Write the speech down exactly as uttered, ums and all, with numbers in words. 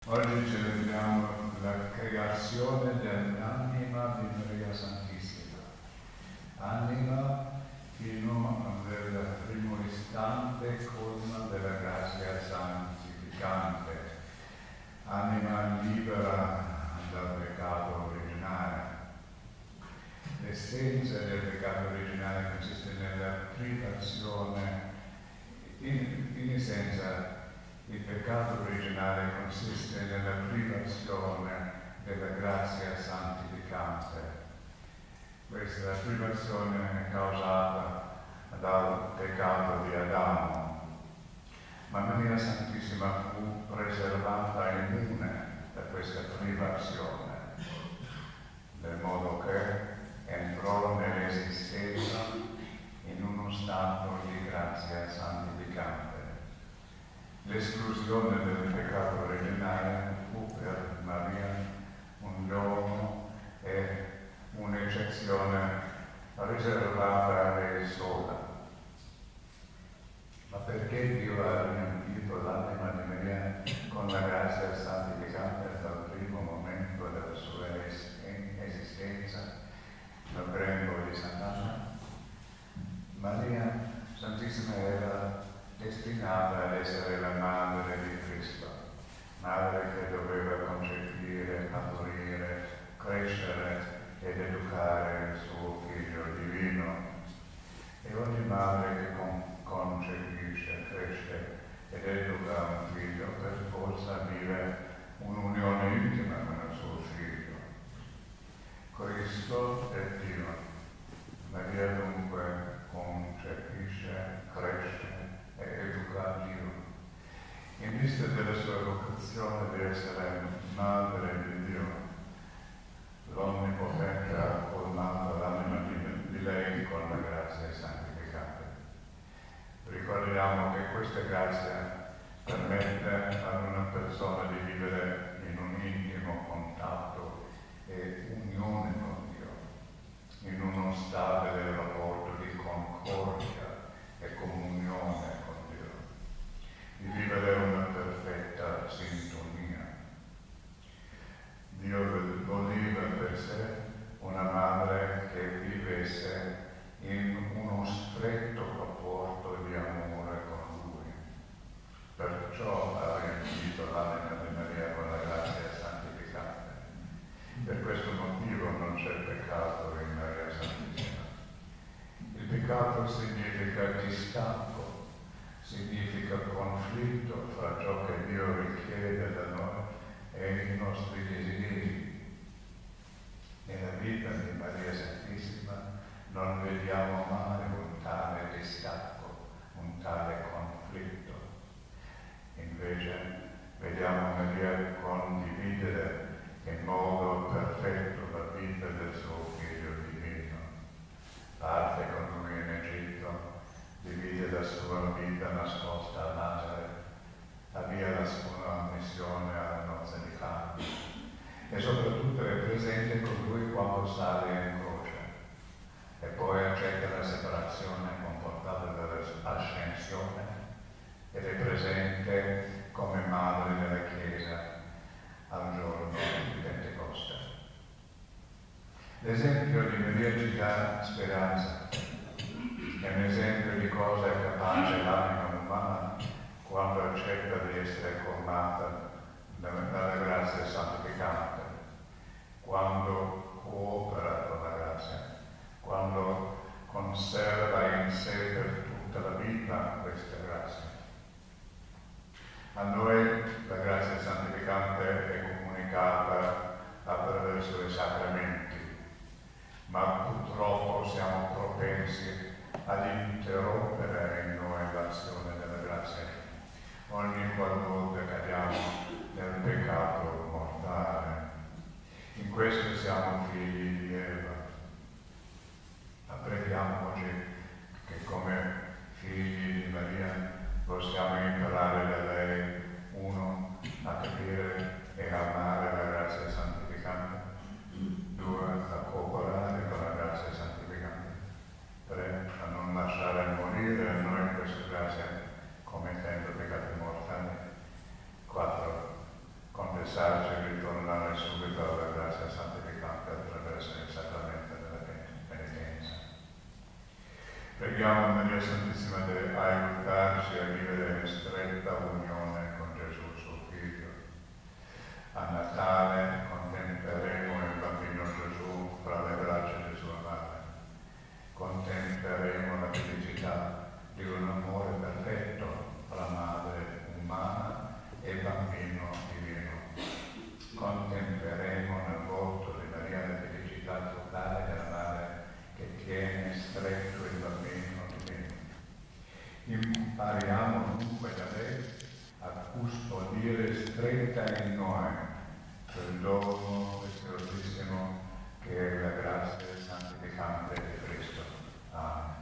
Oggi celebriamo la creazione dell'anima di Maria Santissima. Anima fino al primo istante colma della grazia santificante. Anima libera dal peccato originale. L'essenza del peccato originale consiste nella privazione, in, in essenza il peccato originale consiste nella privazione della grazia santificante. Questa privazione è causata dal peccato di Adamo, ma Maria Santissima fu preservata immune da questa privazione, nel modo che entrò nell'esistenza in uno stato di grazia santificante. L'esclusione del peccato originale fu per Maria un dono e un'eccezione riservata a lei sola. Ma perché Dio ha riempito l'anima di Maria con la grazia santificante dal primo momento della sua esistenza, nel grembo di Sant'Anna? Maria Santissima era destinata ad essere la madre di Cristo, madre che doveva concepire, partorire, crescere ed educare il suo figlio divino. E ogni madre che con, concepisce, cresce ed educa un figlio per forza vive un'unione intima con il suo figlio. Cristo è Dio. Maria dunque concepisce, cresce e educa Dio. In vista della sua vocazione di essere madre di Dio, l'Onnipotente ha colmato l'anima di, di lei con la grazia santificante. Ricordiamo che questa grazia permette ad una persona di vivere in un intimo contatto e unione con Dio, in uno stabile rapporto di concordia e comunione con Dio, di vivere una perfetta sintonia. Dio voleva per sé una madre che vivesse in uno stretto rapporto di amore con Lui. Perciò ha riempito l'anima di Maria con la grazia santificante. Per questo motivo non c'è peccato in Maria Santissima. Il peccato significa distacco, significa conflitto fra ciò che Dio richiede da noi e i nostri desideri. Nella vita di Maria Santissima non vediamo mai un tale distacco, un tale conflitto. Invece vediamo Maria condividere in modo perfetto la vita del suo figlio divino. Parte con lui in Egitto, divide la sua vita nascosta a Nazareth, avvia la sua missione alla nozze di Cana e soprattutto è presente con lui quando sale in croce e poi accetta la separazione comportata dall'ascensione ed è presente come madre della Chiesa al giorno di Pentecoste. L'esempio di Maria ci dà speranza, è un esempio di cosa è capace l'anima umana quando accetta di essere colmata dalla grazia santificante, quando coopera con la grazia, quando conserva in sé per tutta la vita questa grazia. A noi la grazia santificante è comunicata attraverso i sacramenti, ma purtroppo siamo propensi ad interrompere in noi l'azione della grazia ogni qualvolta cadiamo nel peccato mortale. In questo siamo figli di Eva. Apprendiamo oggi che come figli di Maria possiamo imparare da lei, uno, a capire e amare la grazia santificante, due, a cooperare con la grazia santificante, tre, a non lasciare morire a noi questa grazia commettendo peccati mortali, quattro, confessarci e ritornare subito alla grazia santificante attraverso il sacramento della penitenza. Preghiamo Maria Santissima di aiutarci a vivere in stretta unione con Gesù, suo Figlio. A Natale contempleremo il bambino Gesù fra le braccia di sua madre. Contempleremo la felicità di un amore perfetto fra madre umana e bambino divino. Contempleremo nel volto di Maria la felicità totale della madre che tiene stretto il bambino divino. Impariamo dunque da lei a custodire stretta in noi quel dono preziosissimo che è la grazia santificante di Cristo. Amen.